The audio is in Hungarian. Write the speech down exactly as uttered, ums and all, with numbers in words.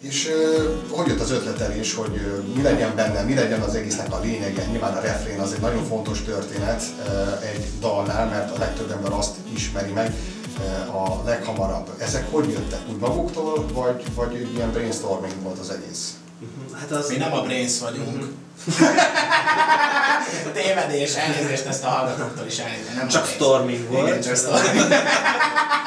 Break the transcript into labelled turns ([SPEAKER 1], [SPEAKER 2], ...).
[SPEAKER 1] És uh, hogy jött az ötletelés, hogy uh, mi legyen benne, mi legyen az egésznek a lényege? Nyilván a refrén az egy nagyon fontos történet uh, egy dalnál, mert a legtöbb ember azt ismeri meg uh, a leghamarabb. Ezek hogy jöttek? Úgy maguktól, vagy, vagy ilyen brainstorming volt az egész?
[SPEAKER 2] Hát az...
[SPEAKER 3] Mi nem a Brains vagyunk. Tévedés, elnézést ezt a hallgatóktól is elnézést. Nem
[SPEAKER 2] csak storming volt.
[SPEAKER 3] Igen, csak storming.